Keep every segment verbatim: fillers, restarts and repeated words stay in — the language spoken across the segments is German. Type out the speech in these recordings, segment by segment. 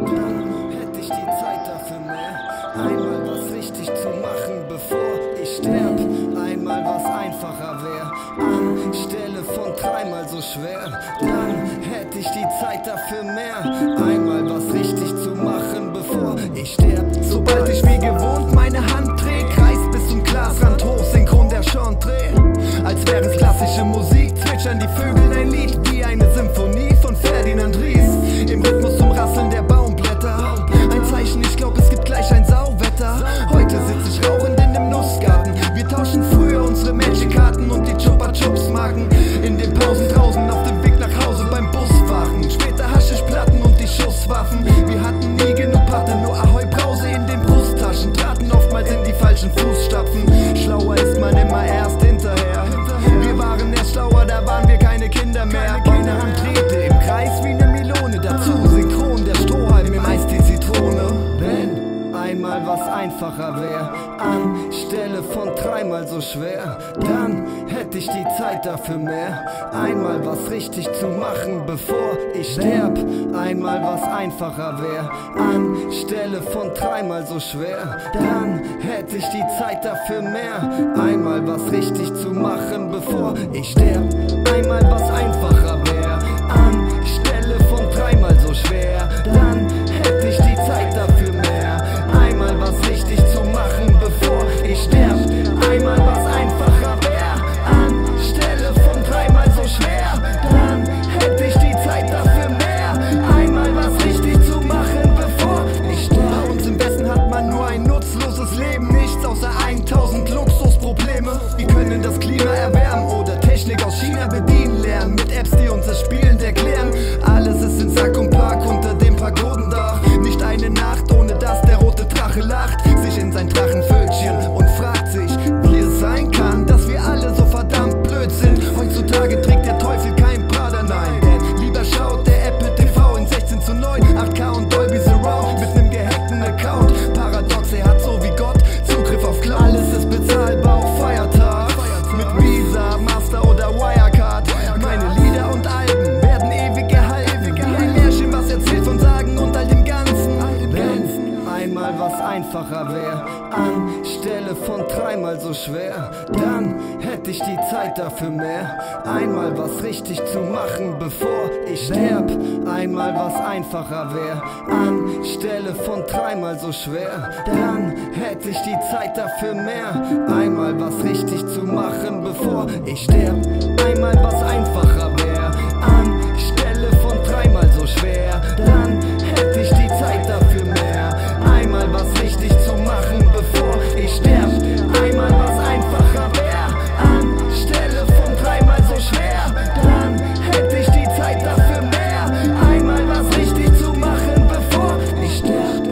Dann hätte ich die Zeit dafür mehr. Einmal was richtig zu machen, bevor ich sterb. Einmal was einfacher wäre, anstelle von dreimal so schwer. Dann hätte ich die Zeit dafür mehr. Einmal was richtig zu machen, bevor ich sterb. Sobald ich wie gewohnt meine Hand dreh, Kreis bis zum Glasrand hoch, synchron der Chantre. Als wäre es klassische Musik, zwitschern die Vögel ein Lied wie eine Symphonie von Ferdinand Ries. Im Rhythmus zum Rasseln der Baumblätter. Ein Zeichen, ich glaub, es gibt gleich ein Sauwetter. Heute sitz ich rauchend in dem Nussgarten. Wir tauschen früher unsere Magic-Karten und die Chupa Chups Marken. In den Pausen draußen auf dem Weg nach Hause beim Busfahren. Später Haschischplatten und die Schusswaffen. Wir hatten nie genug Patte, nur Ahoi Brause in den Brusttaschen. Traten oftmals in die falschen Fußstapfen. Schlauer ist man immer erst hinterher. Wir waren erst schlauer, da waren wir keine Kinder mehr. Meine Hand drehte im Kreis wie eine Melone. Dazu synchron der Strohhalm im Eis die Zitrone. Wenn einmal was einfacher wäre, anstelle von dreimal so schwer, dann hätte ich die Zeit dafür mehr. Einmal was richtig zu machen, bevor ich sterb. Einmal was einfacher wäre, anstelle von dreimal so schwer, dann hätte ich die Zeit dafür mehr. Einmal was richtig zu machen, bevor ich sterb. Einmal was einfacher wäre, anstelle von dreimal so schwer, dann hätte ich die Zeit dafür mehr. Einmal was richtig zu machen, bevor ich sterb. Einmal was einfacher wäre, anstelle von dreimal so schwer, dann hätte ich die Zeit dafür mehr. Einmal was richtig zu machen, bevor ich sterb. Bei uns im Westen hat man nur ein nutzloses Leben, nichts außer tausend Luxusprobleme. Wir können das Klima erwärmen oder Technik aus China bedienen lernen, mit Apps, die uns das Spielen erklären. Alles ist in Sack und Park unter dem Pagodendach. Nicht eine Nacht, ohne dass der rote Drache lacht, sich in sein Drachenvögelchen und fragt sich, wie es sein kann, dass wir alle so verdammt blöd sind. Heutzutage trägt der Teufel kein Prada, nein, denn lieber schaut der Apple T V in sechzehn zu neun, acht K und Dolby Surround mit nem gehackten Account. Paradox, er hat so wie Gott Zugriff auf Cloud. Alles ist bezahlbar auf Feiertag, mit Visa, Master oder Wirecard. Meine Lieder und Alben werden ewig erhalten, wie ein Märchen, was erzählt von Sagen und all dem Ganzen. Wenn einmal was einfacher wäre, anstelle von dreimal so schwer, dann hätte ich die Zeit dafür mehr. Einmal was richtig zu machen, bevor ich sterb. Einmal was einfacher wäre, anstelle von dreimal so schwer, dann hätte ich die Zeit dafür mehr. Einmal was richtig zu machen, bevor ich sterb. Einmal was einfacher wäre, anstelle von dreimal so schwer, dann hätte ich die Zeit dafür mehr. Einmal was richtig zu machen, bevor ich sterb. Einmal was einfacher wäre, anstelle von dreimal so schwer, dann hätte ich die Zeit dafür mehr. Einmal was richtig zu machen, bevor ich sterb.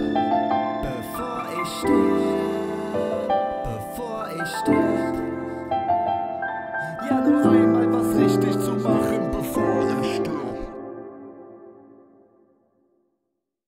Bevor ich sterb. Bevor ich sterb. Ja, nur einmal.